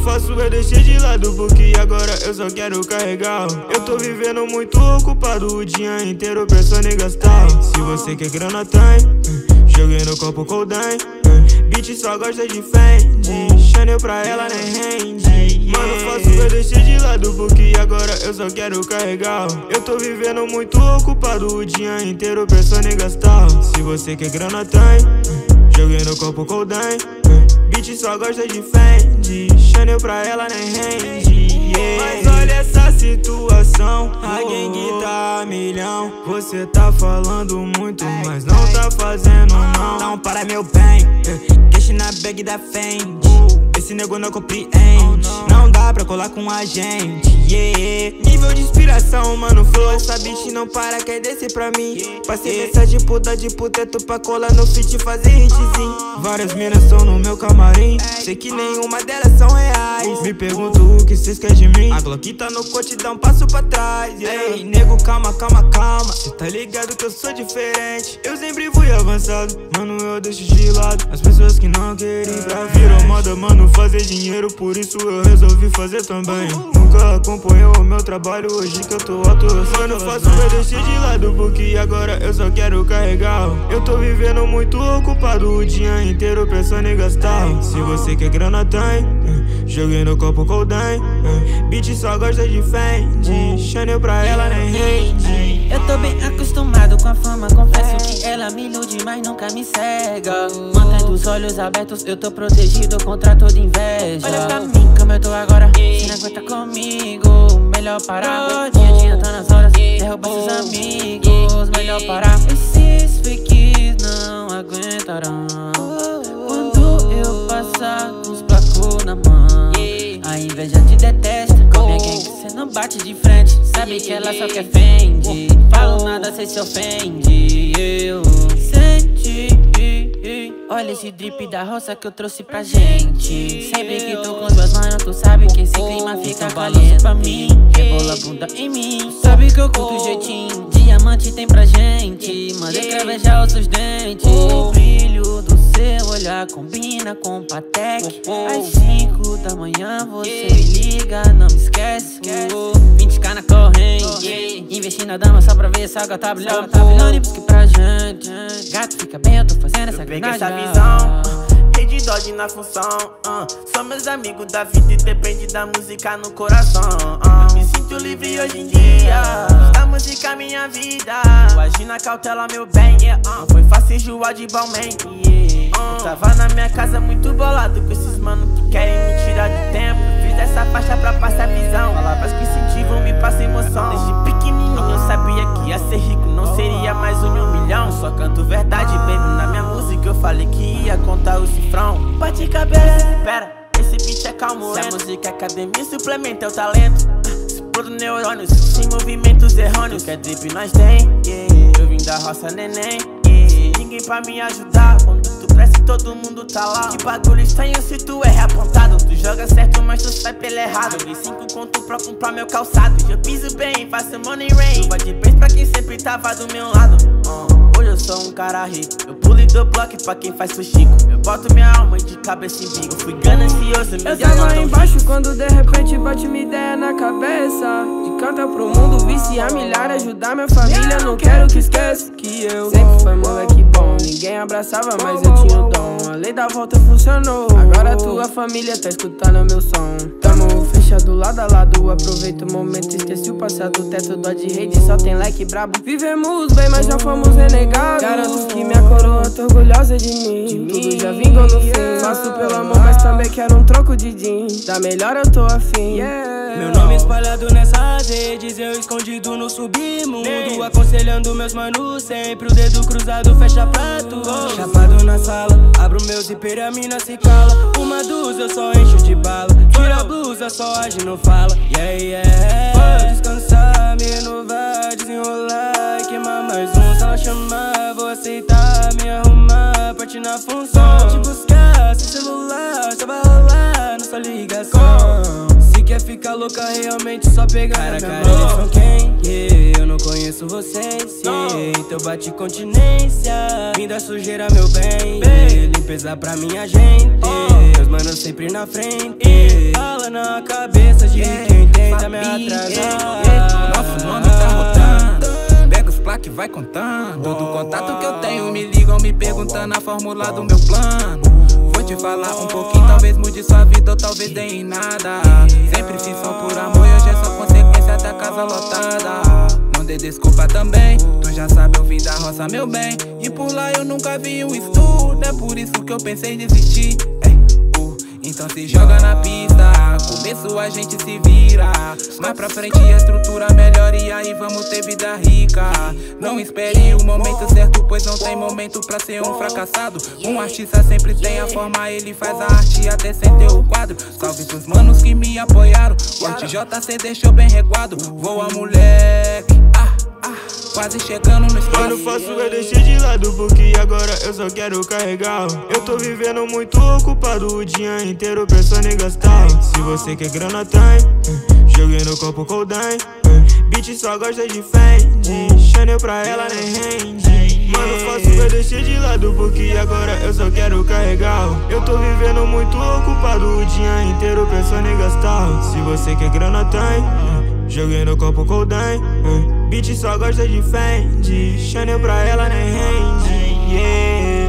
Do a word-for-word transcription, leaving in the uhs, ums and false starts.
faço é deixar de lado, porque agora eu só quero carregar. Eu tô vivendo muito ocupado o dia inteiro pensando em gastar. Se você quer grana, tem. Joguei no copo Coldine. Bitch só gosta de Fendi. Chanel pra ela nem rende. Mano, faço eu deixar de lado, porque agora eu só quero carregar. Eu tô vivendo muito ocupado o dia inteiro pensando em gastar. Se você quer grana, tem. Joguei no copo Coldine. Bitch só gosta de Fendi. Chanel pra ela nem rende. Yeah. Mas olha essa situação, a gangue tá a milhão. Você tá falando muito, mas não tá fazendo não. Não para meu bem, cash na bag da Fendi. Esse nego não compreende, não dá pra colar com a gente, yeah. Nível de inspiração, mano, flow. Essa bitch não para, quer descer pra mim. Passei mensagem puta de puteto pra colar no feat e fazer hitzinho. Várias minas estão no meu camarim, sei que nenhuma delas são reais. Me pergunto o que cês querem de mim. A Glock tá no cote, dá um passo pra trás, yeah. Ei, nego, calma, calma, calma. Cê tá ligado que eu sou diferente, eu sempre fui avançado. Mano, eu deixo de lado as pessoas que não querem pra virou moda, mano, fazer dinheiro, por isso eu resolvi fazer também. Nunca acompanhou o meu trabalho, hoje que eu tô alto. Mano, faço eu deixar de lado, porque agora eu só quero carregar. Eu tô vivendo muito ocupado o dia inteiro pensando em gastar. Se você quer grana, tem. Joguei no copo Coldine. Bitch só gosta de Fendi. Chanel pra ela nem rende. Eu tô bem acostumado com a fama, confesso que ela me ilude, mas nunca me cega. Mantendo os olhos abertos, eu tô protegido contra toda inveja. Olha pra mim como eu tô agora, se não aguenta comigo, melhor parar. Não adianta nas horas, derruba seus amigos, melhor parar. Esses fakes não aguentarão quando eu passar com os placos na mão. A inveja te detesta, com minha gangue cê não bate de frente. Sabe que ela só quer Fendi, falo nada, cê se ofende. Eu sente, olha esse drip da roça que eu trouxe pra gente. Sempre que tô com os meus manos, tu sabe que esse clima fica caliente pra mim. Rebola a bunda em mim, sabe que eu curto o jeitinho. Diamante tem pra gente, manda escravejar os seus dentes. O brilho do seu olhar combina com o Patek. Às cinco da manhã você me liga, não me esquece. vinte k na corrente, investi na dama só pra ver essa gata brilhando. Tá brilhando e busque pra gente. Gato, fica bem, eu tô fazendo essa Pega essa visão, rei de Dodge na função, uh. São meus amigos da vida e depende da música no coração, uh. Me sinto livre hoje em dia, a música minha vida. Tu agi na cautela, meu bem, yeah, uh. Não foi fácil enjoar de Balmain, yeah, uh. Eu tava na minha casa muito bolado com esses mano que querem me tirar de tempo. Fiz essa faixa pra passar visão, palavras que incentivam, me passam emoção. Desde pequenininho eu sabia que ia ser rico, não seria mais um em um milhão. Só canto verdade, baby, na minha música eu falei que ia contar o cifrão. Bate cabeça, pera, esse beat é calmo. Se a música é academia, suplementa o talento. Explodo neurônios, sem movimentos errôneos. Quer drip nós tem, yeah. Eu vim da roça, neném, yeah. Ninguém pra me ajudar, quando tu cresce todo mundo tá lá. Que bagulho estranho se tu é reapontado. Tu joga certo, mas tu sai pelo errado. Joguei cinco conto pra comprar meu calçado. Eu piso bem, faço money rain. Chuva de peixe pra quem sempre tava do meu lado, uh. Hoje eu sou um cara rico, eu pulo e dou bloco pra quem faz fuxico. Eu boto minha alma de cabeça em bico. Eu fui ganancioso, meu Eu tava embaixo quando de repente bate uma ideia na cabeça de cantar pro mundo, viciar milhar, ajudar minha família. Não quero que esqueça que eu sempre fui moleque bom. Ninguém abraçava, mas eu tinha o dom. A lei da volta funcionou. Agora tua família tá escutando meu som. Tamo fechado lado a lado, aproveita o momento, esqueci o passado. O teto dó de rede, só tem like brabo. Vivemos bem, mas já fomos renegados. Garanto que minha coroa tá orgulhosa de mim. De tudo já vingou no fim. Faço pelo amor, mas também quero um troco de din. Da melhor eu tô afim, yeah. Meu nome espalhado nessas redes, eu escondido no submundo. Aconselhando meus manos sempre, o dedo cruzado fecha prato. Chapado na sala, abro meu zíper e a mina se cala. Uma dúzia eu só encho de bala. Tira a blusa, só age, não fala. Yeah, yeah. Vou descansar, me renovar, desenrolar e queimar mais um. Se ela chamar, vou aceitar, me arrumar, partir na função. Te buscar, sem celular, só vai rolar, nossa ligação. Se quer quer ficar louca realmente só pegar cara, cara, eles são quem? Yeah, eu não conheço vocês, yeah. Então bate continência, vim da sujeira meu bem, yeah. Limpeza pra minha gente, yeah. Os manos sempre na frente, yeah. Fala na cabeça de yeah. Quem tenta me atrasar, yeah. Nosso nome tá rodando, pega os plaques e vai contando. Do contato que eu tenho me ligam me perguntando a fórmula do meu plano. Vou te falar um pouquinho, talvez mude sua vida ou talvez dê em nada. Sempre fiz só por amor e hoje é só consequência da casa lotada. Não dê desculpa também, tu já sabe eu vim da roça meu bem. E por lá eu nunca vi um estudo, é por isso que eu pensei em desistir. Então se joga na pista, começo a gente se vira. Mais pra frente a estrutura melhora e aí vamos ter vida rica. Não espere o momento certo, pois não tem momento pra ser um fracassado. Um artista sempre tem a forma, ele faz a arte até sem ter o quadro. Salve pros manos que me apoiaram, o Arte J C deixou bem reguado. Voa moleque, ah, ah, quase chegando no espaço. Mano, faço eu deixei de lado porque agora eu só quero carregar. Eu tô vivendo muito ocupado o dia inteiro pensando em gastar. Se você quer grana tem, joguei no copo Coldine. Bitch só gosta de Fendi, Chanel pra ela nem rende. Mano, faço eu deixei de lado porque agora eu só quero carregar. Eu tô vivendo muito ocupado o dia inteiro pensando em gastar. Se você quer grana tem, joguei no copo Coldine. Bitch só gosta de Fendi, Chanel pra ela nem rende, yeah.